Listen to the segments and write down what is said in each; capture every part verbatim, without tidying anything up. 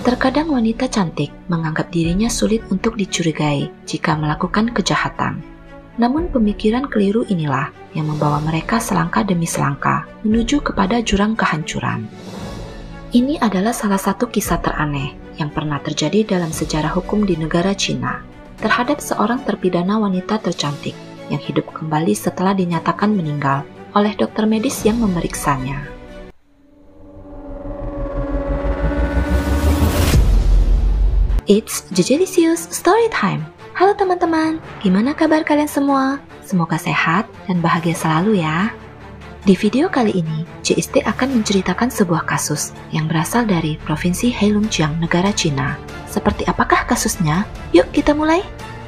Terkadang wanita cantik menganggap dirinya sulit untuk dicurigai jika melakukan kejahatan. Namun pemikiran keliru inilah yang membawa mereka selangkah demi selangkah menuju kepada jurang kehancuran. Ini adalah salah satu kisah teraneh yang pernah terjadi dalam sejarah hukum di negara Cina terhadap seorang terpidana wanita tercantik yang hidup kembali setelah dinyatakan meninggal oleh dokter medis yang memeriksanya. It's Jejelisius Story Time. Halo teman-teman, gimana kabar kalian semua? Semoga sehat dan bahagia selalu ya. Di video kali ini, J S T akan menceritakan sebuah kasus yang berasal dari Provinsi Heilongjiang, negara Cina. Seperti apakah kasusnya? Yuk kita mulai.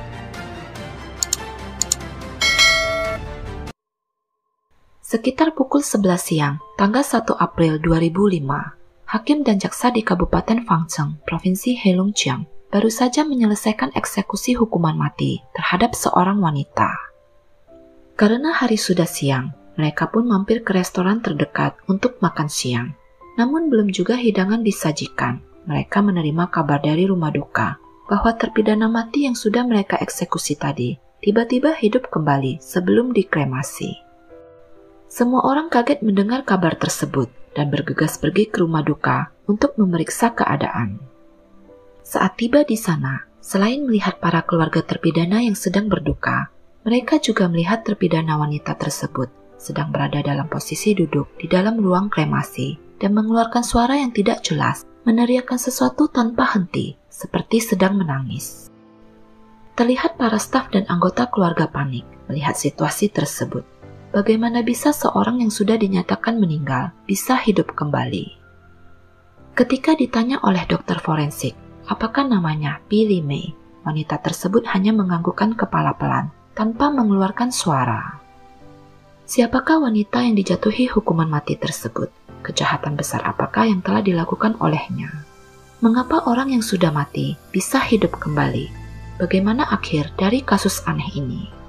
Sekitar pukul sebelas siang, tanggal satu April dua ribu lima, Hakim dan jaksa di Kabupaten Fangcheng, Provinsi Heilongjiang, baru saja menyelesaikan eksekusi hukuman mati terhadap seorang wanita. Karena hari sudah siang, mereka pun mampir ke restoran terdekat untuk makan siang. Namun belum juga hidangan disajikan, mereka menerima kabar dari rumah duka bahwa terpidana mati yang sudah mereka eksekusi tadi tiba-tiba hidup kembali sebelum dikremasi. Semua orang kaget mendengar kabar tersebut dan bergegas pergi ke rumah duka untuk memeriksa keadaan. Saat tiba di sana, selain melihat para keluarga terpidana yang sedang berduka, mereka juga melihat terpidana wanita tersebut sedang berada dalam posisi duduk di dalam ruang kremasi dan mengeluarkan suara yang tidak jelas, meneriakkan sesuatu tanpa henti, seperti sedang menangis. Terlihat para staf dan anggota keluarga panik melihat situasi tersebut. Bagaimana bisa seorang yang sudah dinyatakan meninggal bisa hidup kembali? Ketika ditanya oleh dokter forensik, apakah namanya Pi Li Mei, wanita tersebut hanya menganggukkan kepala pelan, tanpa mengeluarkan suara. Siapakah wanita yang dijatuhi hukuman mati tersebut? Kejahatan besar apakah yang telah dilakukan olehnya? Mengapa orang yang sudah mati bisa hidup kembali? Bagaimana akhir dari kasus aneh ini?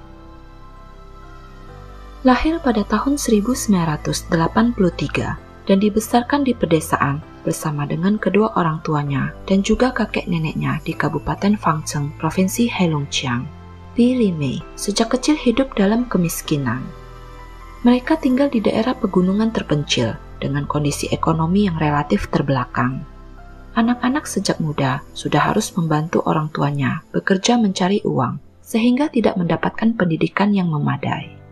Lahir pada tahun seribu sembilan ratus delapan puluh tiga dan dibesarkan di pedesaan bersama dengan kedua orang tuanya dan juga kakek neneknya di Kabupaten Fangcheng, Provinsi Heilongjiang. Pi Li Mei sejak kecil hidup dalam kemiskinan. Mereka tinggal di daerah pegunungan terpencil dengan kondisi ekonomi yang relatif terbelakang. Anak-anak sejak muda sudah harus membantu orang tuanya bekerja mencari uang sehingga tidak mendapatkan pendidikan yang memadai.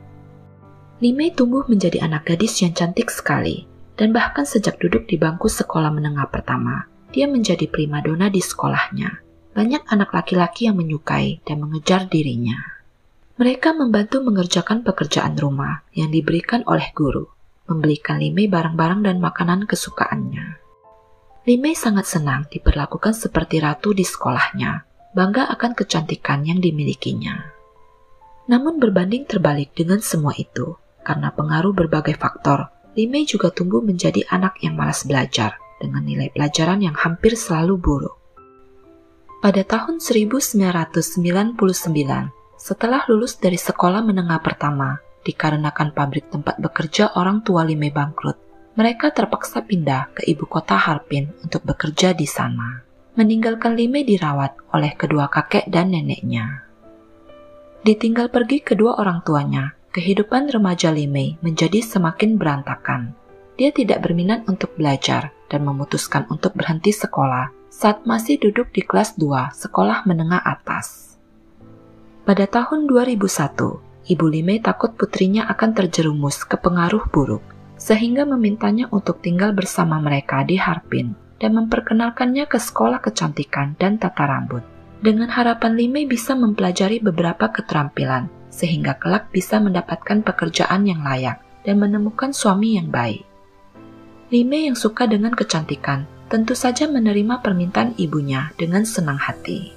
Li Mei tumbuh menjadi anak gadis yang cantik sekali, dan bahkan sejak duduk di bangku sekolah menengah pertama, dia menjadi primadona di sekolahnya. Banyak anak laki-laki yang menyukai dan mengejar dirinya. Mereka membantu mengerjakan pekerjaan rumah yang diberikan oleh guru, membelikan Li Mei barang-barang dan makanan kesukaannya. Li Mei sangat senang diperlakukan seperti ratu di sekolahnya, bangga akan kecantikan yang dimilikinya. Namun berbanding terbalik dengan semua itu, karena pengaruh berbagai faktor, Li Mei juga tumbuh menjadi anak yang malas belajar dengan nilai pelajaran yang hampir selalu buruk. Pada tahun seribu sembilan ratus sembilan puluh sembilan, setelah lulus dari sekolah menengah pertama, dikarenakan pabrik tempat bekerja orang tua Li Mei bangkrut, mereka terpaksa pindah ke ibu kota Harbin untuk bekerja di sana, meninggalkan Li Mei dirawat oleh kedua kakek dan neneknya. Ditinggal pergi kedua orang tuanya, kehidupan remaja Li Mei menjadi semakin berantakan. Dia tidak berminat untuk belajar dan memutuskan untuk berhenti sekolah saat masih duduk di kelas dua sekolah menengah atas. Pada tahun dua ribu satu, Ibu Li Mei takut putrinya akan terjerumus ke pengaruh buruk, sehingga memintanya untuk tinggal bersama mereka di Harbin dan memperkenalkannya ke sekolah kecantikan dan tata rambut, dengan harapan Li Mei bisa mempelajari beberapa keterampilan, sehingga kelak bisa mendapatkan pekerjaan yang layak dan menemukan suami yang baik. Li Mei yang suka dengan kecantikan tentu saja menerima permintaan ibunya dengan senang hati.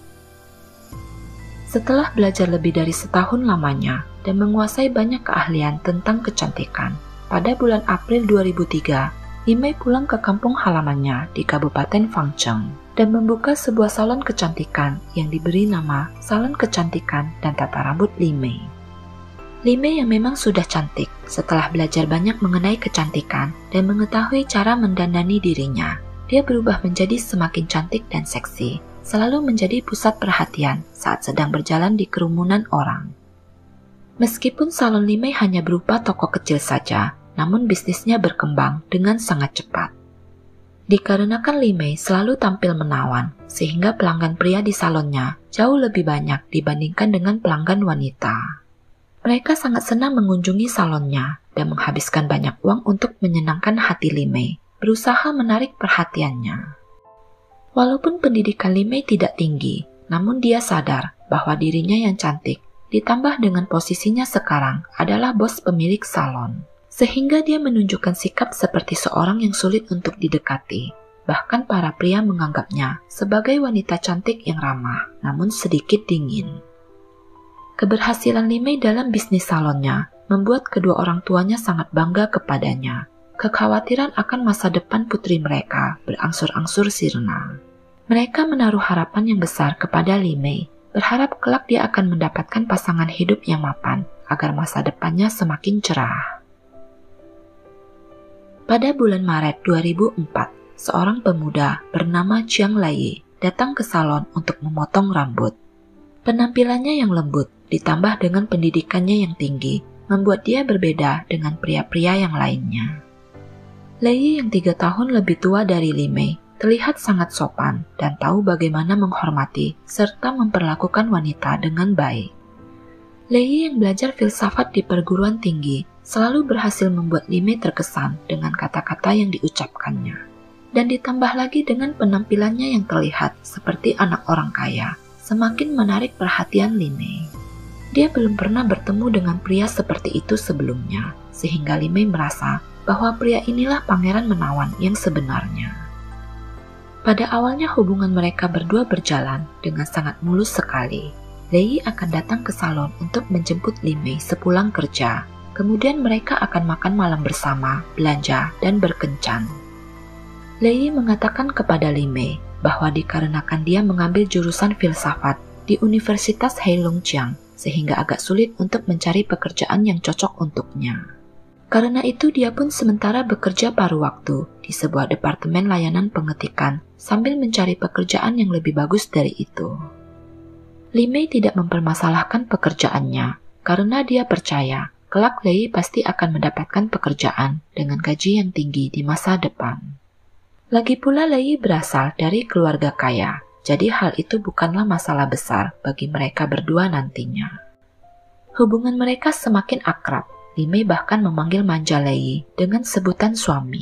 Setelah belajar lebih dari setahun lamanya dan menguasai banyak keahlian tentang kecantikan, pada bulan April dua ribu tiga, Li Mei pulang ke kampung halamannya di Kabupaten Fangcheng dan membuka sebuah salon kecantikan yang diberi nama Salon Kecantikan dan Tata Rambut Li Mei. Li Mei yang memang sudah cantik setelah belajar banyak mengenai kecantikan dan mengetahui cara mendandani dirinya, dia berubah menjadi semakin cantik dan seksi, selalu menjadi pusat perhatian saat sedang berjalan di kerumunan orang. Meskipun salon Limei hanya berupa toko kecil saja, namun bisnisnya berkembang dengan sangat cepat. Dikarenakan Limei selalu tampil menawan, sehingga pelanggan pria di salonnya jauh lebih banyak dibandingkan dengan pelanggan wanita. Mereka sangat senang mengunjungi salonnya dan menghabiskan banyak uang untuk menyenangkan hati Limei, berusaha menarik perhatiannya. Walaupun pendidikan Limei tidak tinggi, namun dia sadar bahwa dirinya yang cantik ditambah dengan posisinya sekarang adalah bos pemilik salon, sehingga dia menunjukkan sikap seperti seorang yang sulit untuk didekati. Bahkan para pria menganggapnya sebagai wanita cantik yang ramah, namun sedikit dingin. Keberhasilan Limei dalam bisnis salonnya membuat kedua orang tuanya sangat bangga kepadanya. Kekhawatiran akan masa depan putri mereka berangsur-angsur sirna. Mereka menaruh harapan yang besar kepada Limei, berharap kelak dia akan mendapatkan pasangan hidup yang mapan agar masa depannya semakin cerah. Pada bulan Maret dua ribu empat, seorang pemuda bernama Chiang Lei datang ke salon untuk memotong rambut. Penampilannya yang lembut ditambah dengan pendidikannya yang tinggi membuat dia berbeda dengan pria-pria yang lainnya. Lei yang tiga tahun lebih tua dari Limei terlihat sangat sopan dan tahu bagaimana menghormati serta memperlakukan wanita dengan baik. Lei yang belajar filsafat di perguruan tinggi selalu berhasil membuat Limei terkesan dengan kata-kata yang diucapkannya. Dan ditambah lagi dengan penampilannya yang terlihat seperti anak orang kaya, semakin menarik perhatian Limei. Dia belum pernah bertemu dengan pria seperti itu sebelumnya, sehingga Limei merasa bahwa pria inilah pangeran menawan yang sebenarnya. Pada awalnya hubungan mereka berdua berjalan dengan sangat mulus sekali. Lei akan datang ke salon untuk menjemput Limei sepulang kerja. Kemudian mereka akan makan malam bersama, belanja, dan berkencan. Lei mengatakan kepada Limei bahwa dikarenakan dia mengambil jurusan filsafat di Universitas Heilongjiang, sehingga agak sulit untuk mencari pekerjaan yang cocok untuknya. Karena itu dia pun sementara bekerja paruh waktu di sebuah departemen layanan pengetikan sambil mencari pekerjaan yang lebih bagus dari itu. Limei tidak mempermasalahkan pekerjaannya karena dia percaya kelak Lei pasti akan mendapatkan pekerjaan dengan gaji yang tinggi di masa depan. Lagi pula Lei berasal dari keluarga kaya, jadi hal itu bukanlah masalah besar bagi mereka berdua nantinya. Hubungan mereka semakin akrab. Limei bahkan memanggil manja Lei dengan sebutan suami.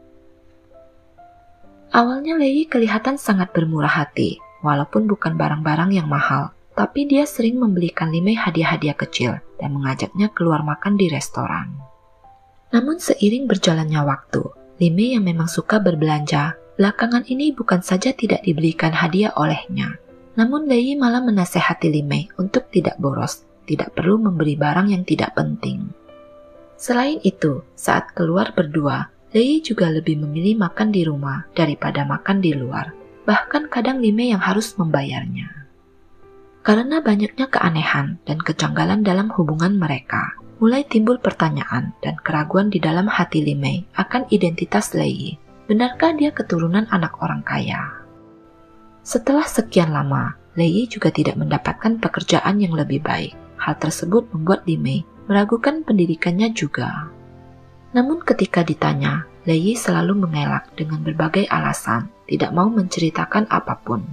Awalnya Lei kelihatan sangat bermurah hati, walaupun bukan barang-barang yang mahal, tapi dia sering membelikan Limei hadiah-hadiah kecil dan mengajaknya keluar makan di restoran. Namun seiring berjalannya waktu, Limei yang memang suka berbelanja, belakangan ini bukan saja tidak dibelikan hadiah olehnya, namun Lei malah menasehati Limei untuk tidak boros, tidak perlu memberi barang yang tidak penting. Selain itu, saat keluar berdua, Lei juga lebih memilih makan di rumah daripada makan di luar. Bahkan kadang Limei yang harus membayarnya. Karena banyaknya keanehan dan kejanggalan dalam hubungan mereka, mulai timbul pertanyaan dan keraguan di dalam hati Limei akan identitas Lei. Benarkah dia keturunan anak orang kaya? Setelah sekian lama, Lei juga tidak mendapatkan pekerjaan yang lebih baik. Hal tersebut membuat Limei meragukan pendidikannya juga. Namun ketika ditanya, Lei selalu mengelak dengan berbagai alasan, tidak mau menceritakan apapun.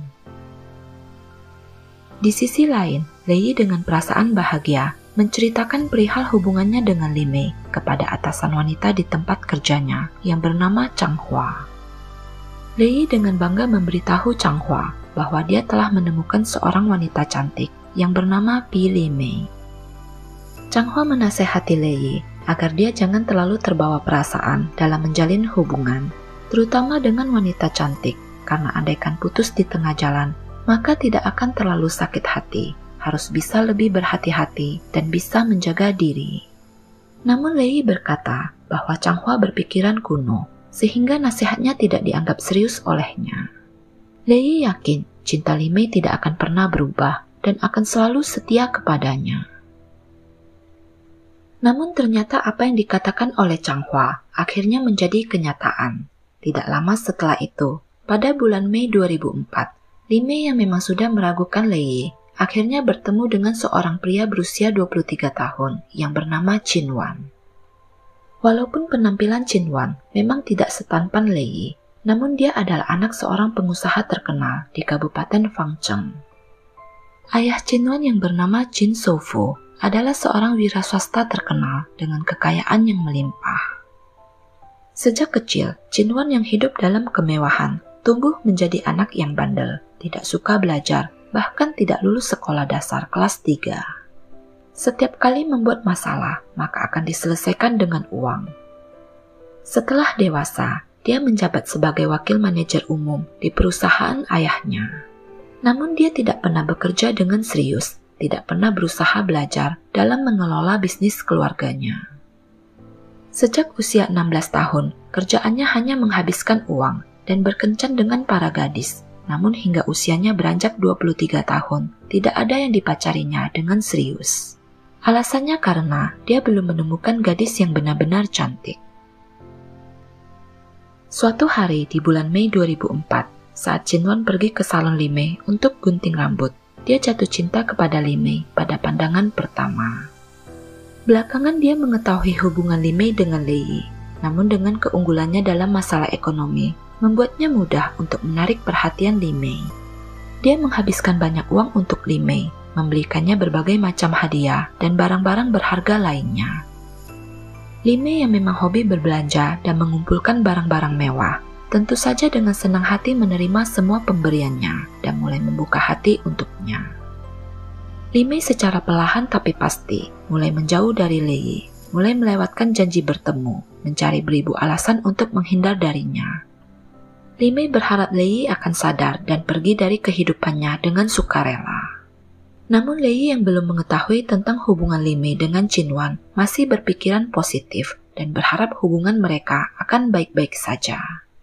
Di sisi lain, Lei dengan perasaan bahagia menceritakan perihal hubungannya dengan Limei kepada atasan wanita di tempat kerjanya yang bernama Chang Hua. Lei dengan bangga memberitahu Chang Hua bahwa dia telah menemukan seorang wanita cantik yang bernama Pi Limei. Chang Hua menasehati Lei agar dia jangan terlalu terbawa perasaan dalam menjalin hubungan, terutama dengan wanita cantik, karena andaikan putus di tengah jalan, maka tidak akan terlalu sakit hati, harus bisa lebih berhati-hati dan bisa menjaga diri. Namun Lei berkata bahwa Chang Hua berpikiran kuno, sehingga nasihatnya tidak dianggap serius olehnya. Lei yakin cinta Limei tidak akan pernah berubah dan akan selalu setia kepadanya. Namun ternyata apa yang dikatakan oleh Chang Hua akhirnya menjadi kenyataan. Tidak lama setelah itu, pada bulan Mei dua ribu empat, Li Mei yang memang sudah meragukan Lei akhirnya bertemu dengan seorang pria berusia dua puluh tiga tahun yang bernama Qin Wan. Walaupun penampilan Qin Wan memang tidak setampan Lei, namun dia adalah anak seorang pengusaha terkenal di Kabupaten Fangcheng. Ayah Qin Wan yang bernama Qin Shoufu adalah seorang wiraswasta terkenal dengan kekayaan yang melimpah. Sejak kecil, Qin Wan yang hidup dalam kemewahan tumbuh menjadi anak yang bandel, tidak suka belajar, bahkan tidak lulus sekolah dasar kelas tiga. Setiap kali membuat masalah, maka akan diselesaikan dengan uang. Setelah dewasa, dia menjabat sebagai wakil manajer umum di perusahaan ayahnya. Namun dia tidak pernah bekerja dengan serius, tidak pernah berusaha belajar dalam mengelola bisnis keluarganya. Sejak usia enam belas tahun, kerjaannya hanya menghabiskan uang dan berkencan dengan para gadis. Namun hingga usianya beranjak dua puluh tiga tahun, tidak ada yang dipacarinya dengan serius. Alasannya karena dia belum menemukan gadis yang benar-benar cantik. Suatu hari di bulan Mei dua ribu empat, saat Qin Wan pergi ke salon Li Mei untuk gunting rambut, dia jatuh cinta kepada Li Mei pada pandangan pertama. Belakangan dia mengetahui hubungan Li Mei dengan Lei, namun dengan keunggulannya dalam masalah ekonomi, membuatnya mudah untuk menarik perhatian Li Mei. Dia menghabiskan banyak uang untuk Li Mei, membelikannya berbagai macam hadiah dan barang-barang berharga lainnya. Li Mei yang memang hobi berbelanja dan mengumpulkan barang-barang mewah, tentu saja dengan senang hati menerima semua pemberiannya dan mulai membuka hati untuknya. Li Mei secara perlahan tapi pasti mulai menjauh dari Lei, mulai melewatkan janji bertemu, mencari beribu alasan untuk menghindar darinya. Li Mei berharap Lei akan sadar dan pergi dari kehidupannya dengan sukarela. Namun Lei yang belum mengetahui tentang hubungan Li Mei dengan Qin Wan masih berpikiran positif dan berharap hubungan mereka akan baik-baik saja.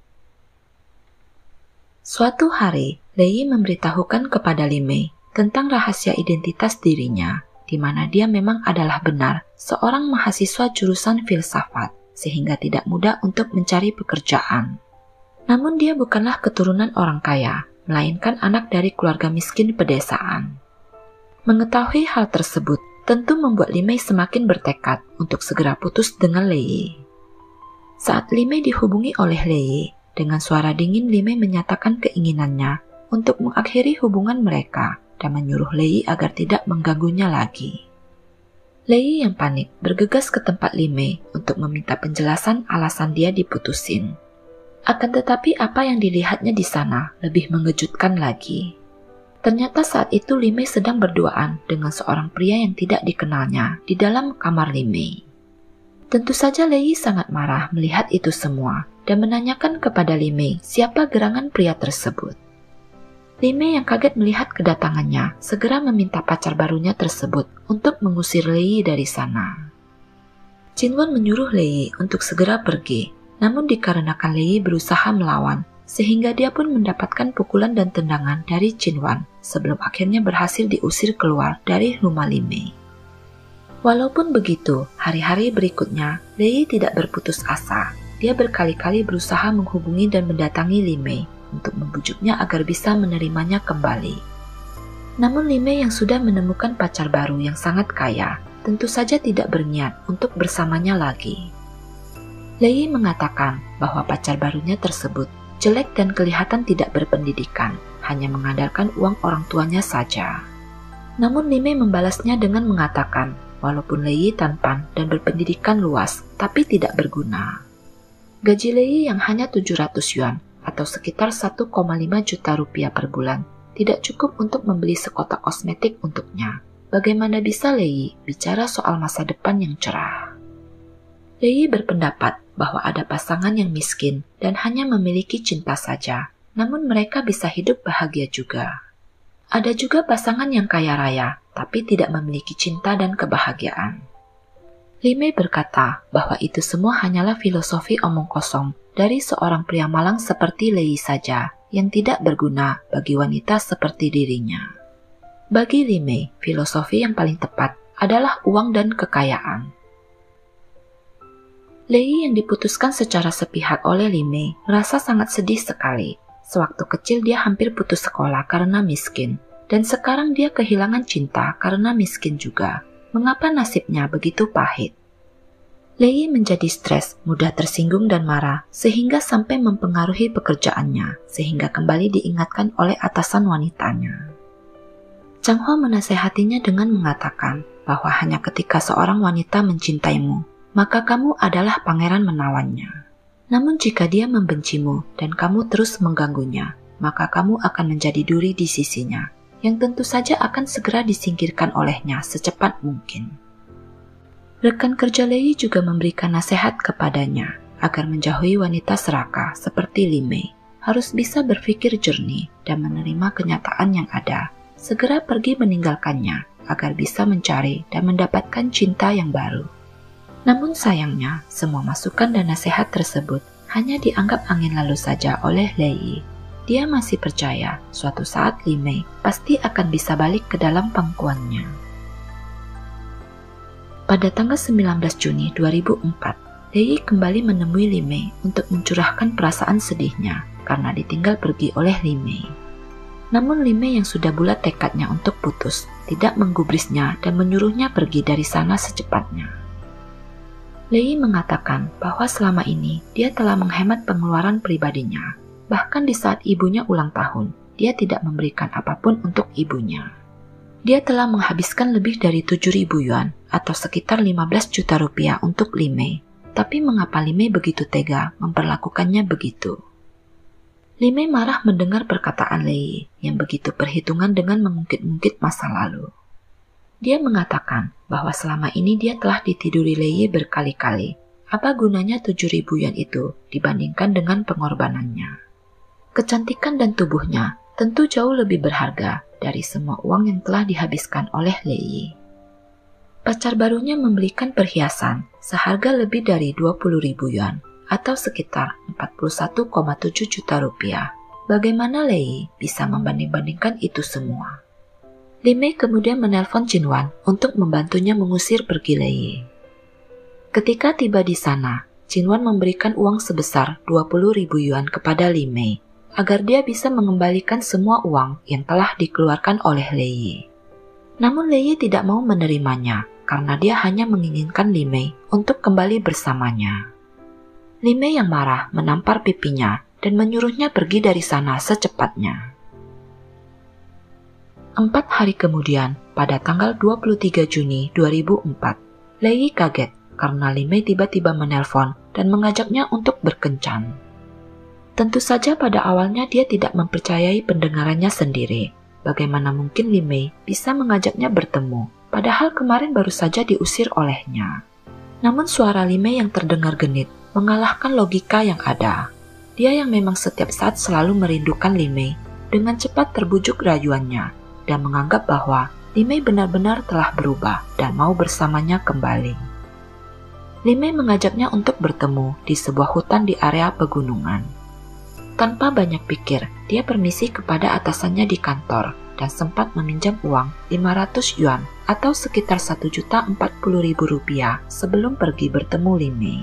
Suatu hari, Lei memberitahukan kepada Li Mei tentang rahasia identitas dirinya, di mana dia memang adalah benar seorang mahasiswa jurusan filsafat, sehingga tidak mudah untuk mencari pekerjaan. Namun dia bukanlah keturunan orang kaya, melainkan anak dari keluarga miskin pedesaan. Mengetahui hal tersebut tentu membuat Li Mei semakin bertekad untuk segera putus dengan Lei. Saat Li Mei dihubungi oleh Lei, dengan suara dingin Li Mei menyatakan keinginannya untuk mengakhiri hubungan mereka dan menyuruh Lei agar tidak mengganggunya lagi. Lei yang panik bergegas ke tempat Li Mei untuk meminta penjelasan alasan dia diputusin. Akan tetapi apa yang dilihatnya di sana lebih mengejutkan lagi. Ternyata saat itu Li Mei sedang berduaan dengan seorang pria yang tidak dikenalnya di dalam kamar Li Mei. Tentu saja Lei sangat marah melihat itu semua dan menanyakan kepada Li Mei siapa gerangan pria tersebut. Li Mei yang kaget melihat kedatangannya segera meminta pacar barunya tersebut untuk mengusir Lei dari sana. Qin Wan menyuruh Lei untuk segera pergi, namun dikarenakan Lei berusaha melawan, sehingga dia pun mendapatkan pukulan dan tendangan dari Qin Wan sebelum akhirnya berhasil diusir keluar dari rumah Li Mei. Walaupun begitu, hari-hari berikutnya Lei tidak berputus asa. Dia berkali-kali berusaha menghubungi dan mendatangi Li Mei untuk membujuknya agar bisa menerimanya kembali. Namun Li Mei yang sudah menemukan pacar baru yang sangat kaya, tentu saja tidak berniat untuk bersamanya lagi. Lei mengatakan bahwa pacar barunya tersebut jelek dan kelihatan tidak berpendidikan, hanya mengandalkan uang orang tuanya saja. Namun Li Mei membalasnya dengan mengatakan, walaupun Lei tampan dan berpendidikan luas, tapi tidak berguna. Gaji Lei yang hanya tujuh ratus yuan atau sekitar satu koma lima juta rupiah per bulan tidak cukup untuk membeli sekotak kosmetik untuknya. Bagaimana bisa Lei bicara soal masa depan yang cerah? Lei berpendapat bahwa ada pasangan yang miskin dan hanya memiliki cinta saja, namun mereka bisa hidup bahagia juga. Ada juga pasangan yang kaya raya, tapi tidak memiliki cinta dan kebahagiaan. Li Mei berkata bahwa itu semua hanyalah filosofi omong kosong dari seorang pria malang seperti Lei saja yang tidak berguna bagi wanita seperti dirinya. Bagi Li Mei, filosofi yang paling tepat adalah uang dan kekayaan. Lei yang diputuskan secara sepihak oleh Li Mei merasa sangat sedih sekali. Sewaktu kecil dia hampir putus sekolah karena miskin, dan sekarang dia kehilangan cinta karena miskin juga. Mengapa nasibnya begitu pahit? Lei menjadi stres, mudah tersinggung dan marah, sehingga sampai mempengaruhi pekerjaannya, sehingga kembali diingatkan oleh atasan wanitanya. Chang Ho menasehatinya dengan mengatakan bahwa hanya ketika seorang wanita mencintaimu, maka kamu adalah pangeran menawannya. Namun jika dia membencimu dan kamu terus mengganggunya, maka kamu akan menjadi duri di sisinya, yang tentu saja akan segera disingkirkan olehnya secepat mungkin. Rekan kerja Lei juga memberikan nasihat kepadanya agar menjauhi wanita serakah seperti Li Mei, harus bisa berpikir jernih dan menerima kenyataan yang ada, segera pergi meninggalkannya agar bisa mencari dan mendapatkan cinta yang baru. Namun sayangnya, semua masukan dan nasihat tersebut hanya dianggap angin lalu saja oleh Lei. Dia masih percaya suatu saat Li Mei pasti akan bisa balik ke dalam pangkuannya. Pada tanggal sembilan belas Juni dua ribu empat, Lei kembali menemui Li Mei untuk mencurahkan perasaan sedihnya karena ditinggal pergi oleh Li Mei. Namun Li Mei yang sudah bulat tekadnya untuk putus, tidak menggubrisnya dan menyuruhnya pergi dari sana secepatnya. Lei mengatakan bahwa selama ini dia telah menghemat pengeluaran pribadinya. Bahkan di saat ibunya ulang tahun, dia tidak memberikan apapun untuk ibunya. Dia telah menghabiskan lebih dari tujuh ribu yuan atau sekitar lima belas juta rupiah untuk Li Mei. Tapi mengapa Li Mei begitu tega memperlakukannya begitu? Li Mei marah mendengar perkataan Lei yang begitu perhitungan dengan mengungkit-ungkit masa lalu. Dia mengatakan bahwa selama ini dia telah ditiduri Lei berkali-kali. Apa gunanya tujuh ribu yuan itu dibandingkan dengan pengorbanannya? Kecantikan dan tubuhnya tentu jauh lebih berharga dari semua uang yang telah dihabiskan oleh Lei. Pacar barunya membelikan perhiasan seharga lebih dari dua puluh ribu yuan atau sekitar empat puluh satu koma tujuh juta rupiah. Bagaimana Lei bisa membanding-bandingkan itu semua? Li Mei kemudian menelpon Jin Wan untuk membantunya mengusir pergi Lei. Ketika tiba di sana, Jin Wan memberikan uang sebesar dua puluh ribu yuan kepada Li Mei agar dia bisa mengembalikan semua uang yang telah dikeluarkan oleh Lei. Namun Lei tidak mau menerimanya karena dia hanya menginginkan Li Mei untuk kembali bersamanya. Li Mei yang marah menampar pipinya dan menyuruhnya pergi dari sana secepatnya. Empat hari kemudian, pada tanggal dua puluh tiga Juni dua ribu empat, Lei kaget karena Li Mei tiba-tiba menelpon dan mengajaknya untuk berkencan. Tentu saja pada awalnya dia tidak mempercayai pendengarannya sendiri. Bagaimana mungkin Li Mei bisa mengajaknya bertemu, padahal kemarin baru saja diusir olehnya. Namun suara Li Mei yang terdengar genit mengalahkan logika yang ada. Dia yang memang setiap saat selalu merindukan Li Mei dengan cepat terbujuk rayuannya dan menganggap bahwa Li Mei benar-benar telah berubah dan mau bersamanya kembali. Li Mei mengajaknya untuk bertemu di sebuah hutan di area pegunungan. Tanpa banyak pikir, dia permisi kepada atasannya di kantor dan sempat meminjam uang lima ratus yuan atau sekitar satu juta empat puluh ribu rupiah sebelum pergi bertemu Li Mei.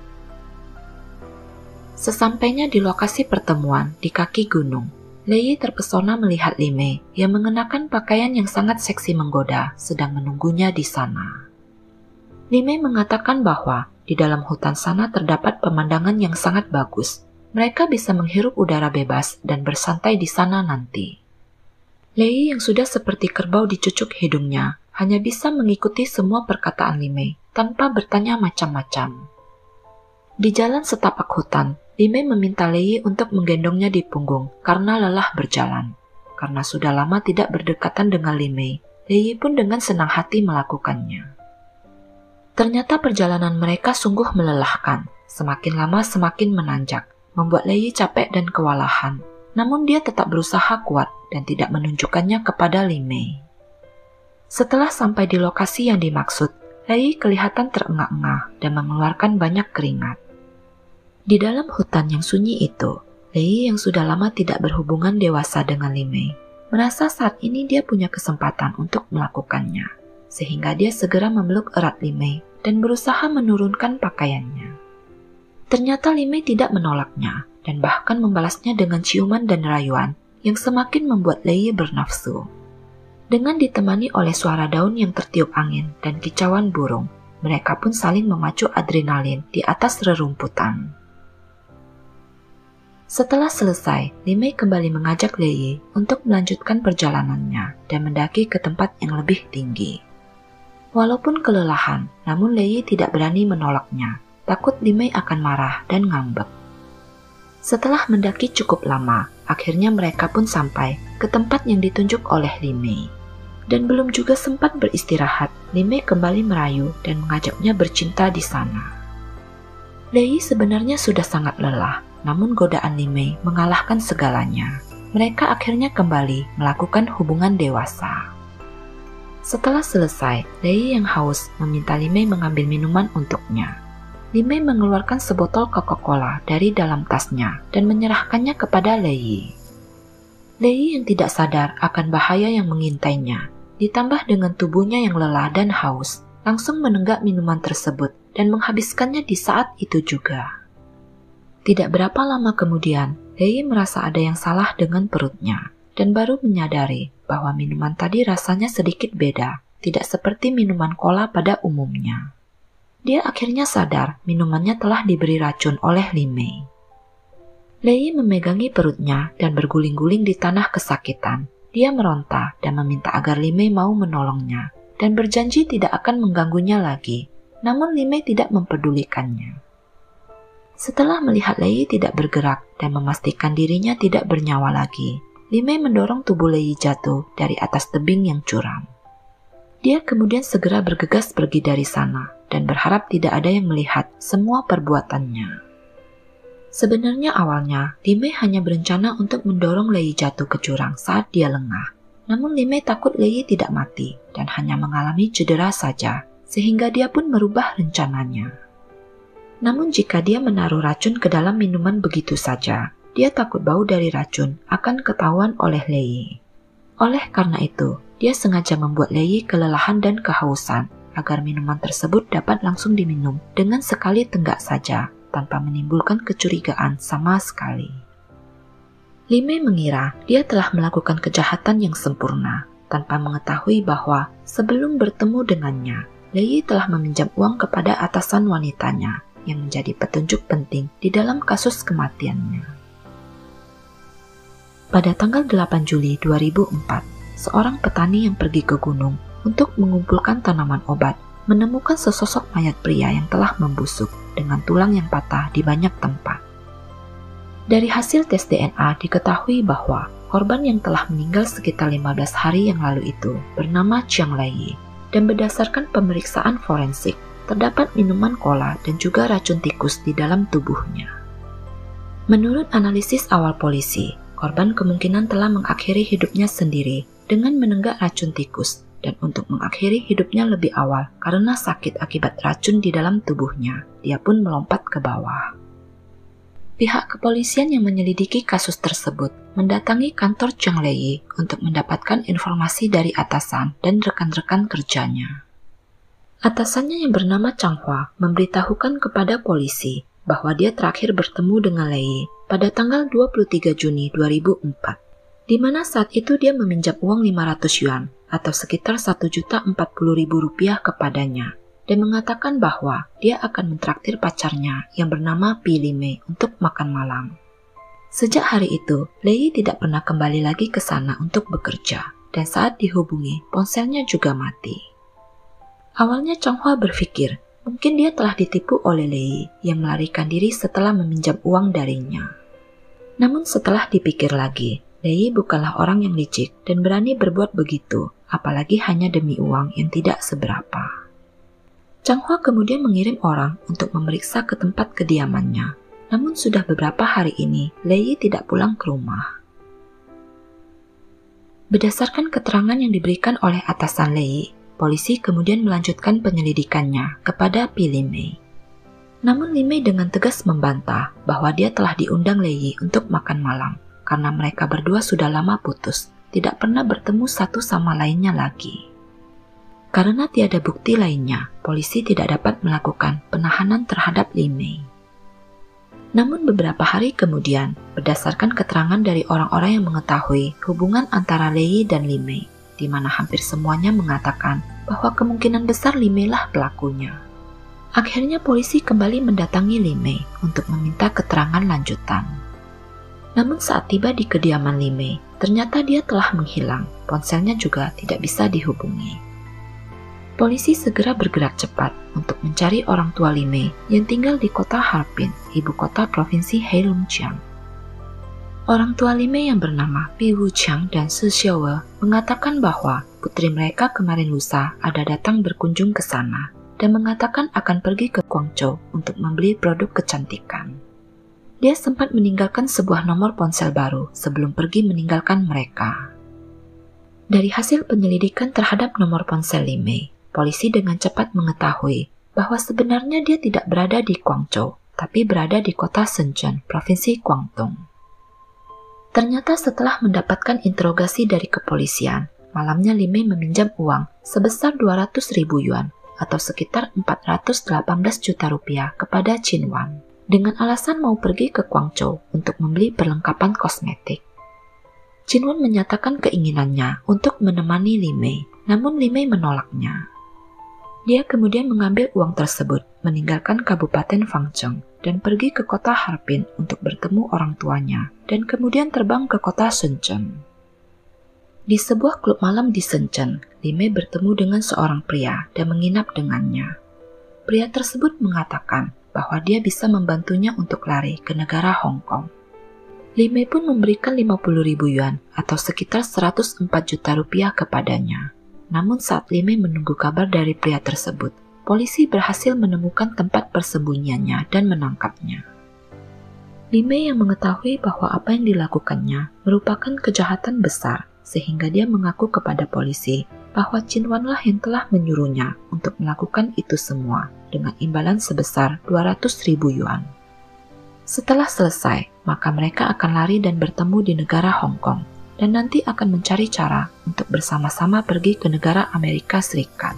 Sesampainya di lokasi pertemuan di kaki gunung, Lei terpesona melihat Li Mei yang mengenakan pakaian yang sangat seksi menggoda sedang menunggunya di sana. Li Mei mengatakan bahwa di dalam hutan sana terdapat pemandangan yang sangat bagus. Mereka bisa menghirup udara bebas dan bersantai di sana nanti. Lei yang sudah seperti kerbau dicucuk hidungnya hanya bisa mengikuti semua perkataan Li Mei tanpa bertanya macam-macam. Di jalan setapak hutan, Li Mei meminta Lei untuk menggendongnya di punggung karena lelah berjalan. Karena sudah lama tidak berdekatan dengan Li Mei, Lei pun dengan senang hati melakukannya. Ternyata perjalanan mereka sungguh melelahkan, semakin lama semakin menanjak, membuat Lei capek dan kewalahan. Namun dia tetap berusaha kuat dan tidak menunjukkannya kepada Li Mei. Setelah sampai di lokasi yang dimaksud, Lei kelihatan terengah-engah dan mengeluarkan banyak keringat. Di dalam hutan yang sunyi itu, Lei yang sudah lama tidak berhubungan dewasa dengan Li Mei, merasa saat ini dia punya kesempatan untuk melakukannya, sehingga dia segera memeluk erat Li Mei dan berusaha menurunkan pakaiannya. Ternyata Li Mei tidak menolaknya dan bahkan membalasnya dengan ciuman dan rayuan yang semakin membuat Lei bernafsu. Dengan ditemani oleh suara daun yang tertiup angin dan kicauan burung, mereka pun saling memacu adrenalin di atas rerumputan. Setelah selesai, Li Mei kembali mengajak Lei untuk melanjutkan perjalanannya dan mendaki ke tempat yang lebih tinggi. Walaupun kelelahan, namun Lei tidak berani menolaknya, takut Li Mei akan marah dan ngambek. Setelah mendaki cukup lama, akhirnya mereka pun sampai ke tempat yang ditunjuk oleh Li Mei. Dan belum juga sempat beristirahat, Li Mei kembali merayu dan mengajaknya bercinta di sana. Lei sebenarnya sudah sangat lelah, namun godaan Li Mei mengalahkan segalanya. Mereka akhirnya kembali melakukan hubungan dewasa. Setelah selesai, Lei yang haus meminta Li Mei mengambil minuman untuknya. Li Mei mengeluarkan sebotol Coca-Cola dari dalam tasnya dan menyerahkannya kepada Lei. Lei yang tidak sadar akan bahaya yang mengintainya, ditambah dengan tubuhnya yang lelah dan haus, langsung menenggak minuman tersebut dan menghabiskannya di saat itu juga. Tidak berapa lama kemudian, Lei merasa ada yang salah dengan perutnya dan baru menyadari bahwa minuman tadi rasanya sedikit beda, tidak seperti minuman cola pada umumnya. Dia akhirnya sadar minumannya telah diberi racun oleh Li Mei. Lei memegangi perutnya dan berguling-guling di tanah kesakitan. Dia meronta dan meminta agar Li Mei mau menolongnya dan berjanji tidak akan mengganggunya lagi. Namun Li Mei tidak mempedulikannya. Setelah melihat Lei tidak bergerak dan memastikan dirinya tidak bernyawa lagi, Li Mei mendorong tubuh Lei jatuh dari atas tebing yang curam. Dia kemudian segera bergegas pergi dari sana dan berharap tidak ada yang melihat semua perbuatannya. Sebenarnya awalnya, Li Mei hanya berencana untuk mendorong Lei jatuh ke jurang saat dia lengah. Namun Li Mei takut Lei tidak mati dan hanya mengalami cedera saja, sehingga dia pun merubah rencananya. Namun jika dia menaruh racun ke dalam minuman begitu saja, dia takut bau dari racun akan ketahuan oleh Lei. Oleh karena itu, dia sengaja membuat Lei kelelahan dan kehausan agar minuman tersebut dapat langsung diminum dengan sekali tenggak saja, tanpa menimbulkan kecurigaan sama sekali. Li Mei mengira dia telah melakukan kejahatan yang sempurna, tanpa mengetahui bahwa sebelum bertemu dengannya, Lei telah meminjam uang kepada atasan wanitanya, yang menjadi petunjuk penting di dalam kasus kematiannya. Pada tanggal delapan Juli dua ribu empat, seorang petani yang pergi ke gunung untuk mengumpulkan tanaman obat menemukan sesosok mayat pria yang telah membusuk dengan tulang yang patah di banyak tempat. Dari hasil tes D N A diketahui bahwa korban yang telah meninggal sekitar lima belas hari yang lalu itu bernama Chiang Lei, dan berdasarkan pemeriksaan forensik terdapat minuman cola dan juga racun tikus di dalam tubuhnya. Menurut analisis awal polisi, korban kemungkinan telah mengakhiri hidupnya sendiri dengan menenggak racun tikus, dan untuk mengakhiri hidupnya lebih awal karena sakit akibat racun di dalam tubuhnya, dia pun melompat ke bawah. Pihak kepolisian yang menyelidiki kasus tersebut mendatangi kantor Chiang Lei untuk mendapatkan informasi dari atasan dan rekan-rekan kerjanya. Atasannya yang bernama Chang Hua memberitahukan kepada polisi bahwa dia terakhir bertemu dengan Lei pada tanggal dua puluh tiga Juni dua ribu empat, di mana saat itu dia meminjam uang lima ratus yuan atau sekitar satu juta empat puluh ribu rupiah kepadanya, dan mengatakan bahwa dia akan mentraktir pacarnya yang bernama Pi Li Mei untuk makan malam. Sejak hari itu, Lei tidak pernah kembali lagi ke sana untuk bekerja, dan saat dihubungi, ponselnya juga mati. Awalnya Chang Hua berpikir, mungkin dia telah ditipu oleh Lei yang melarikan diri setelah meminjam uang darinya. Namun setelah dipikir lagi, Lei bukanlah orang yang licik dan berani berbuat begitu, apalagi hanya demi uang yang tidak seberapa. Chang Hua kemudian mengirim orang untuk memeriksa ke tempat kediamannya, namun sudah beberapa hari ini Lei tidak pulang ke rumah. Berdasarkan keterangan yang diberikan oleh atasan Lei, polisi kemudian melanjutkan penyelidikannya kepada Pi Li Mei. Namun Li Mei dengan tegas membantah bahwa dia telah diundang Lei untuk makan malam, karena mereka berdua sudah lama putus, tidak pernah bertemu satu sama lainnya lagi. Karena tiada bukti lainnya, polisi tidak dapat melakukan penahanan terhadap Li Mei. Namun beberapa hari kemudian, berdasarkan keterangan dari orang-orang yang mengetahui hubungan antara Lei dan Li Mei, di mana hampir semuanya mengatakan bahwa kemungkinan besar Li Mei lah pelakunya. Akhirnya polisi kembali mendatangi Li Mei untuk meminta keterangan lanjutan. Namun saat tiba di kediaman Li Mei, ternyata dia telah menghilang, ponselnya juga tidak bisa dihubungi. Polisi segera bergerak cepat untuk mencari orang tua Li Mei yang tinggal di kota Harbin, ibu kota provinsi Heilongjiang. Orang tua Li Mei yang bernama Pi Wuqiang dan Si Xiaowe mengatakan bahwa putri mereka kemarin lusa ada datang berkunjung ke sana dan mengatakan akan pergi ke Guangzhou untuk membeli produk kecantikan. Dia sempat meninggalkan sebuah nomor ponsel baru sebelum pergi meninggalkan mereka. Dari hasil penyelidikan terhadap nomor ponsel Li Mei, polisi dengan cepat mengetahui bahwa sebenarnya dia tidak berada di Guangzhou, tapi berada di kota Shenzhen, provinsi Guangdong. Ternyata setelah mendapatkan interogasi dari kepolisian, malamnya Li Mei meminjam uang sebesar dua ratus ribu yuan atau sekitar empat ratus delapan belas juta rupiah kepada Qin Wan, dengan alasan mau pergi ke Guangzhou untuk membeli perlengkapan kosmetik. Qin Wan menyatakan keinginannya untuk menemani Li Mei, namun Li Mei menolaknya. Dia kemudian mengambil uang tersebut, meninggalkan Kabupaten Fangcheng, dan pergi ke kota Harbin untuk bertemu orang tuanya, dan kemudian terbang ke kota Shenzhen. Di sebuah klub malam di Shenzhen, Li Mei bertemu dengan seorang pria dan menginap dengannya. Pria tersebut mengatakan bahwa dia bisa membantunya untuk lari ke negara Hong Kong. Li Mei pun memberikan lima puluh ribu yuan atau sekitar seratus empat juta rupiah kepadanya. Namun saat Li Mei menunggu kabar dari pria tersebut, polisi berhasil menemukan tempat persembunyiannya dan menangkapnya. Li Mei yang mengetahui bahwa apa yang dilakukannya merupakan kejahatan besar, sehingga dia mengaku kepada polisi bahwa Qin Wan lah yang telah menyuruhnya untuk melakukan itu semua dengan imbalan sebesar dua ratus ribu yuan. Setelah selesai, maka mereka akan lari dan bertemu di negara Hong Kong, dan nanti akan mencari cara untuk bersama-sama pergi ke negara Amerika Serikat.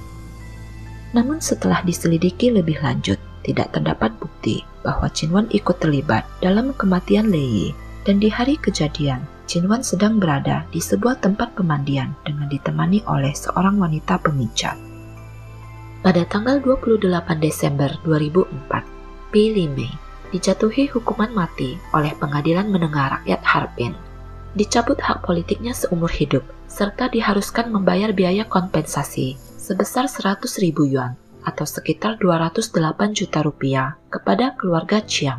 Namun setelah diselidiki lebih lanjut, tidak terdapat bukti bahwa Qin Wan ikut terlibat dalam kematian Lei, dan di hari kejadian, Qin Wan sedang berada di sebuah tempat pemandian dengan ditemani oleh seorang wanita pemijat. Pada tanggal dua puluh delapan Desember dua ribu empat, Pi Li Mei dijatuhi hukuman mati oleh Pengadilan Menengah Rakyat Harbin. Dicabut hak politiknya seumur hidup, serta diharuskan membayar biaya kompensasi sebesar seratus ribu yuan atau sekitar dua ratus delapan juta rupiah kepada keluarga Chiang.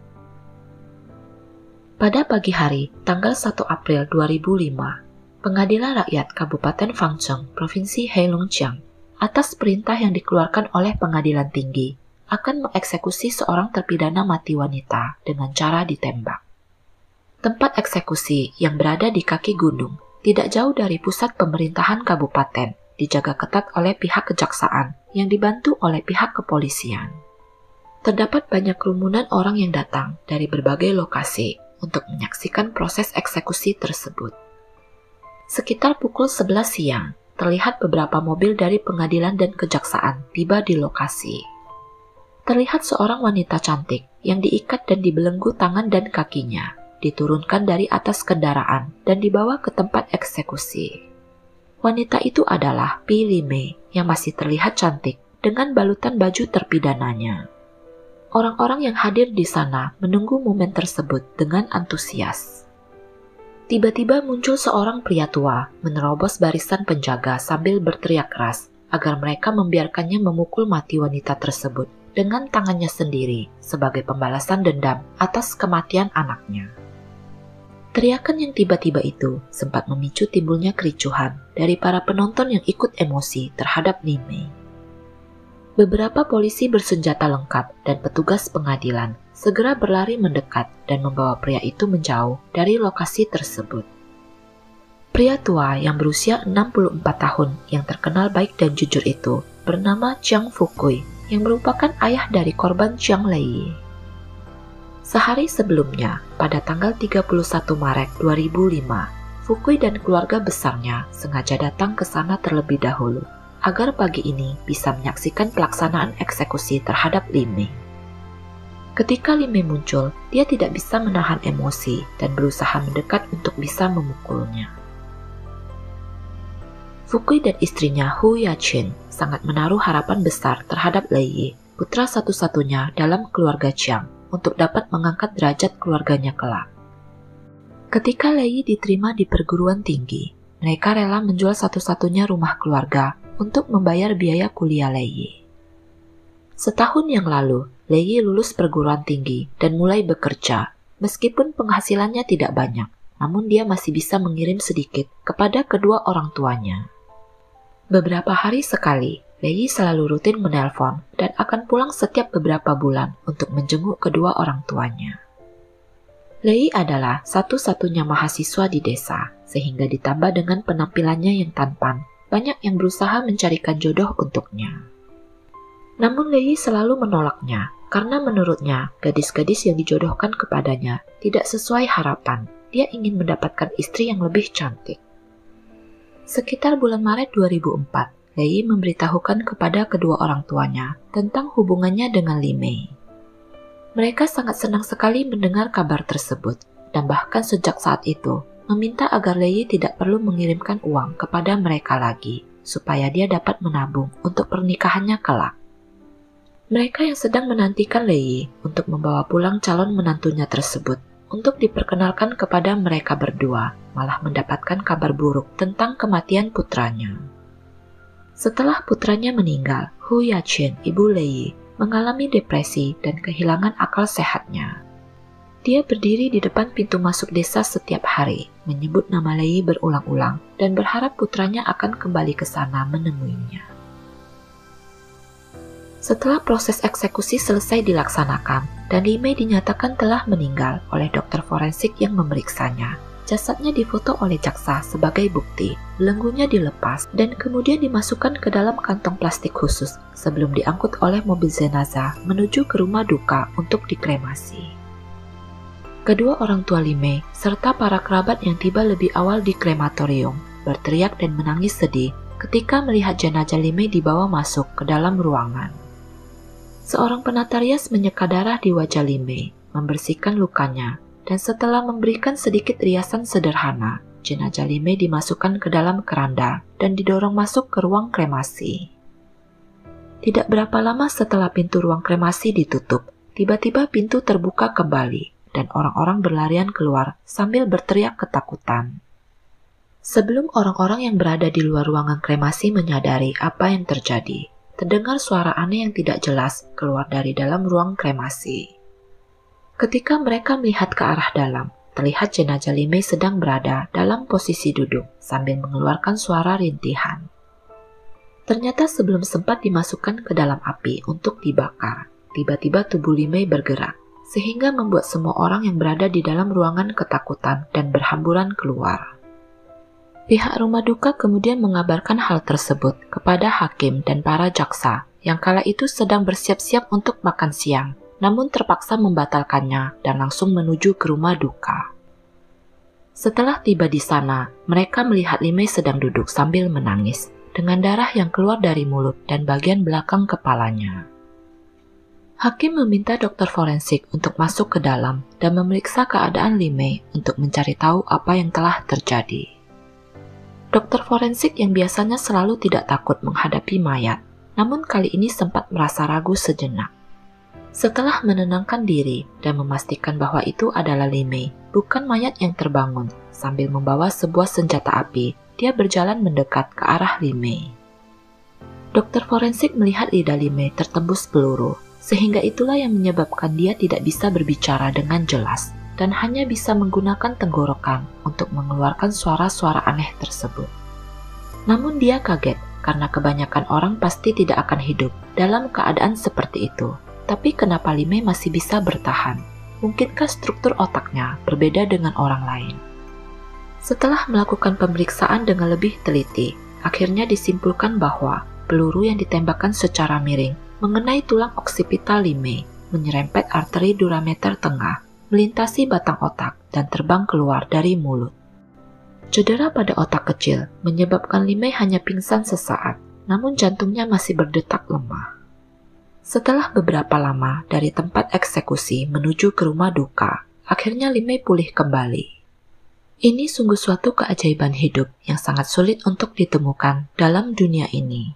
Pada pagi hari, tanggal satu April dua ribu lima, Pengadilan Rakyat Kabupaten Fangcheng, Provinsi Heilongjiang, atas perintah yang dikeluarkan oleh Pengadilan Tinggi, akan mengeksekusi seorang terpidana mati wanita dengan cara ditembak. Tempat eksekusi yang berada di kaki gunung, tidak jauh dari pusat pemerintahan kabupaten, dijaga ketat oleh pihak kejaksaan yang dibantu oleh pihak kepolisian. Terdapat banyak kerumunan orang yang datang dari berbagai lokasi untuk menyaksikan proses eksekusi tersebut. Sekitar pukul sebelas siang, terlihat beberapa mobil dari pengadilan dan kejaksaan tiba di lokasi. Terlihat seorang wanita cantik yang diikat dan dibelenggu tangan dan kakinya, diturunkan dari atas kendaraan dan dibawa ke tempat eksekusi. Wanita itu adalah Pi Li Mei yang masih terlihat cantik dengan balutan baju terpidananya. Orang-orang yang hadir di sana menunggu momen tersebut dengan antusias. Tiba-tiba muncul seorang pria tua menerobos barisan penjaga sambil berteriak keras agar mereka membiarkannya memukul mati wanita tersebut dengan tangannya sendiri sebagai pembalasan dendam atas kematian anaknya. Teriakan yang tiba-tiba itu sempat memicu timbulnya kericuhan dari para penonton yang ikut emosi terhadap Li Mei. Beberapa polisi bersenjata lengkap dan petugas pengadilan segera berlari mendekat dan membawa pria itu menjauh dari lokasi tersebut. Pria tua yang berusia enam puluh empat tahun yang terkenal baik dan jujur itu bernama Jiang Fukui yang merupakan ayah dari korban Jiang Lei. Sehari sebelumnya, pada tanggal tiga puluh satu Maret dua ribu lima, Fukui dan keluarga besarnya sengaja datang ke sana terlebih dahulu, agar pagi ini bisa menyaksikan pelaksanaan eksekusi terhadap Li Mei. Ketika Li Mei muncul, dia tidak bisa menahan emosi dan berusaha mendekat untuk bisa memukulnya. Fukui dan istrinya Hu Yaqin sangat menaruh harapan besar terhadap Lei Yi, putra satu-satunya dalam keluarga Jiang, untuk dapat mengangkat derajat keluarganya kelak. Ketika Lei Yi diterima di perguruan tinggi, mereka rela menjual satu-satunya rumah keluarga untuk membayar biaya kuliah Lei Yi. Setahun yang lalu, Lei Yi lulus perguruan tinggi dan mulai bekerja. Meskipun penghasilannya tidak banyak, namun dia masih bisa mengirim sedikit kepada kedua orang tuanya. Beberapa hari sekali, Lei Yi selalu rutin menelpon dan akan pulang setiap beberapa bulan untuk menjenguk kedua orang tuanya. Lei Yi adalah satu-satunya mahasiswa di desa, sehingga ditambah dengan penampilannya yang tampan, banyak yang berusaha mencarikan jodoh untuknya. Namun Lei Yi selalu menolaknya, karena menurutnya gadis-gadis yang dijodohkan kepadanya tidak sesuai harapan. Dia ingin mendapatkan istri yang lebih cantik. Sekitar bulan Maret dua ribu empat, Lei Yi memberitahukan kepada kedua orang tuanya tentang hubungannya dengan Li Mei. Mereka sangat senang sekali mendengar kabar tersebut, dan bahkan sejak saat itu, meminta agar Lei Yi tidak perlu mengirimkan uang kepada mereka lagi, supaya dia dapat menabung untuk pernikahannya kelak. Mereka yang sedang menantikan Lei Yi untuk membawa pulang calon menantunya tersebut, untuk diperkenalkan kepada mereka berdua, malah mendapatkan kabar buruk tentang kematian putranya. Setelah putranya meninggal, Hu Yaqin, ibu Lei Yi, mengalami depresi dan kehilangan akal sehatnya. Dia berdiri di depan pintu masuk desa setiap hari, menyebut nama Lei Yi berulang-ulang, dan berharap putranya akan kembali ke sana menemuinya. Setelah proses eksekusi selesai dilaksanakan, dan Li Mei dinyatakan telah meninggal oleh dokter forensik yang memeriksanya, jasadnya difoto oleh jaksa sebagai bukti, belenggunya dilepas, dan kemudian dimasukkan ke dalam kantong plastik khusus sebelum diangkut oleh mobil jenazah menuju ke rumah duka untuk dikremasi. Kedua orang tua Li Mei, serta para kerabat yang tiba lebih awal di krematorium, berteriak dan menangis sedih ketika melihat jenazah Li Mei dibawa masuk ke dalam ruangan. Seorang penata rias menyeka darah di wajah Li Mei, membersihkan lukanya, dan setelah memberikan sedikit riasan sederhana, jenazah Li Mei dimasukkan ke dalam keranda dan didorong masuk ke ruang kremasi. Tidak berapa lama setelah pintu ruang kremasi ditutup, tiba-tiba pintu terbuka kembali, dan orang-orang berlarian keluar sambil berteriak ketakutan. Sebelum orang-orang yang berada di luar ruangan kremasi menyadari apa yang terjadi, terdengar suara aneh yang tidak jelas keluar dari dalam ruang kremasi. Ketika mereka melihat ke arah dalam, terlihat jenazah Li Mei sedang berada dalam posisi duduk sambil mengeluarkan suara rintihan. Ternyata sebelum sempat dimasukkan ke dalam api untuk dibakar, tiba-tiba tubuh Li Mei bergerak, sehingga membuat semua orang yang berada di dalam ruangan ketakutan dan berhamburan keluar. Pihak rumah duka kemudian mengabarkan hal tersebut kepada hakim dan para jaksa yang kala itu sedang bersiap-siap untuk makan siang, namun terpaksa membatalkannya dan langsung menuju ke rumah duka. Setelah tiba di sana, mereka melihat Li Mei sedang duduk sambil menangis, dengan darah yang keluar dari mulut dan bagian belakang kepalanya. Hakim meminta dokter forensik untuk masuk ke dalam dan memeriksa keadaan Li Mei untuk mencari tahu apa yang telah terjadi. Dokter forensik yang biasanya selalu tidak takut menghadapi mayat, namun kali ini sempat merasa ragu sejenak. Setelah menenangkan diri dan memastikan bahwa itu adalah Li Mei, bukan mayat yang terbangun, sambil membawa sebuah senjata api, dia berjalan mendekat ke arah Li Mei. Dokter forensik melihat lidah Li Mei tertembus peluru, sehingga itulah yang menyebabkan dia tidak bisa berbicara dengan jelas, dan hanya bisa menggunakan tenggorokan untuk mengeluarkan suara-suara aneh tersebut. Namun dia kaget karena kebanyakan orang pasti tidak akan hidup dalam keadaan seperti itu. Tapi kenapa Li Mei masih bisa bertahan? Mungkinkah struktur otaknya berbeda dengan orang lain? Setelah melakukan pemeriksaan dengan lebih teliti, akhirnya disimpulkan bahwa peluru yang ditembakkan secara miring mengenai tulang oksipital Li Mei, menyerempet arteri durameter tengah, melintasi batang otak dan terbang keluar dari mulut. Cedera pada otak kecil menyebabkan Li Mei hanya pingsan sesaat, namun jantungnya masih berdetak lemah. Setelah beberapa lama dari tempat eksekusi menuju ke rumah duka, akhirnya Li Mei pulih kembali. Ini sungguh suatu keajaiban hidup yang sangat sulit untuk ditemukan dalam dunia ini.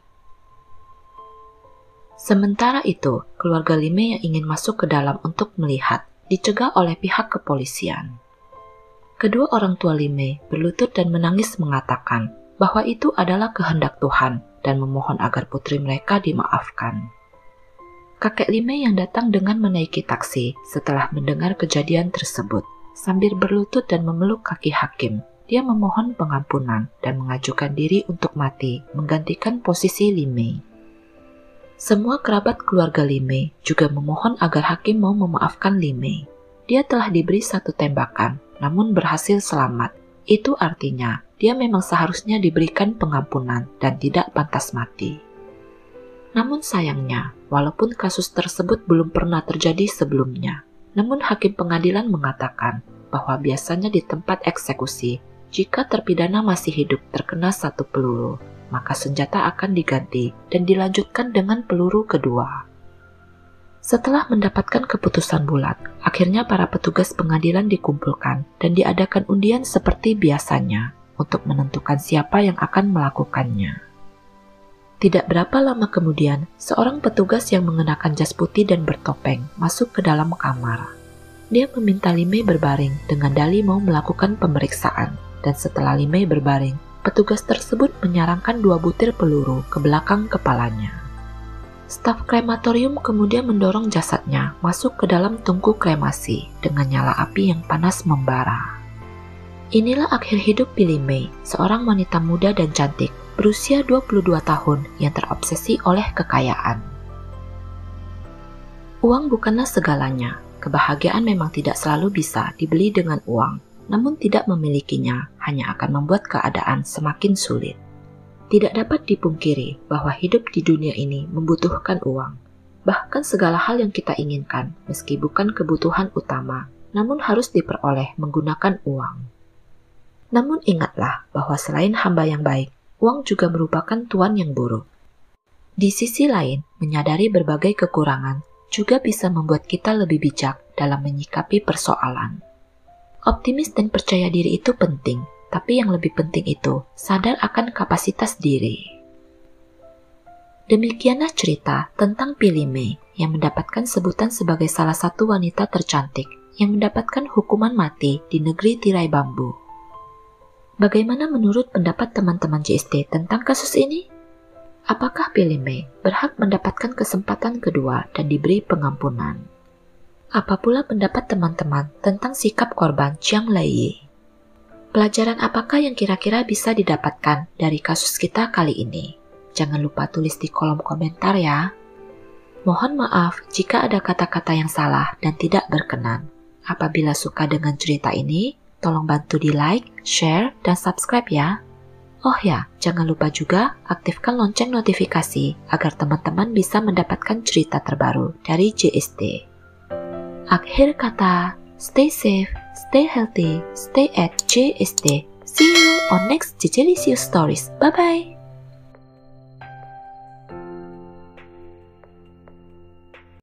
Sementara itu, keluarga Li Mei yang ingin masuk ke dalam untuk melihat, dicegah oleh pihak kepolisian. Kedua orang tua Li Mei berlutut dan menangis mengatakan bahwa itu adalah kehendak Tuhan dan memohon agar putri mereka dimaafkan. Kakek Li Mei yang datang dengan menaiki taksi setelah mendengar kejadian tersebut, sambil berlutut dan memeluk kaki hakim, dia memohon pengampunan dan mengajukan diri untuk mati menggantikan posisi Li Mei. Semua kerabat keluarga Li Mei juga memohon agar hakim mau memaafkan Li Mei. Dia telah diberi satu tembakan, namun berhasil selamat. Itu artinya dia memang seharusnya diberikan pengampunan dan tidak pantas mati. Namun sayangnya, walaupun kasus tersebut belum pernah terjadi sebelumnya, namun hakim pengadilan mengatakan bahwa biasanya di tempat eksekusi, jika terpidana masih hidup terkena satu peluru, maka senjata akan diganti dan dilanjutkan dengan peluru kedua. Setelah mendapatkan keputusan bulat, akhirnya para petugas pengadilan dikumpulkan dan diadakan undian seperti biasanya untuk menentukan siapa yang akan melakukannya. Tidak berapa lama kemudian, seorang petugas yang mengenakan jas putih dan bertopeng masuk ke dalam kamar. Dia meminta Li Mei berbaring dengan dalih mau melakukan pemeriksaan, dan setelah Li Mei berbaring, petugas tersebut menyarankan dua butir peluru ke belakang kepalanya. Staf krematorium kemudian mendorong jasadnya masuk ke dalam tungku kremasi dengan nyala api yang panas membara. Inilah akhir hidup Li Mei, seorang wanita muda dan cantik, berusia dua puluh dua tahun yang terobsesi oleh kekayaan. Uang bukanlah segalanya. Kebahagiaan memang tidak selalu bisa dibeli dengan uang, namun tidak memilikinya hanya akan membuat keadaan semakin sulit. Tidak dapat dipungkiri bahwa hidup di dunia ini membutuhkan uang. Bahkan segala hal yang kita inginkan, meski bukan kebutuhan utama, namun harus diperoleh menggunakan uang. Namun ingatlah bahwa selain hamba yang baik, uang juga merupakan tuan yang buruk. Di sisi lain, menyadari berbagai kekurangan juga bisa membuat kita lebih bijak dalam menyikapi persoalan. Optimis dan percaya diri itu penting, tapi yang lebih penting itu sadar akan kapasitas diri. Demikianlah cerita tentang Li Mei yang mendapatkan sebutan sebagai salah satu wanita tercantik yang mendapatkan hukuman mati di negeri tirai bambu. Bagaimana menurut pendapat teman-teman J S T tentang kasus ini? Apakah Li Mei berhak mendapatkan kesempatan kedua dan diberi pengampunan? Apa pula pendapat teman-teman tentang sikap korban Jiang Lei? Pelajaran apakah yang kira-kira bisa didapatkan dari kasus kita kali ini? Jangan lupa tulis di kolom komentar ya. Mohon maaf jika ada kata-kata yang salah dan tidak berkenan. Apabila suka dengan cerita ini, tolong bantu di like, share, dan subscribe ya. Oh ya, jangan lupa juga aktifkan lonceng notifikasi agar teman-teman bisa mendapatkan cerita terbaru dari J S T. Akhir kata, stay safe, stay healthy, stay at J S T. See you on next J J Licious Stories. Bye-bye!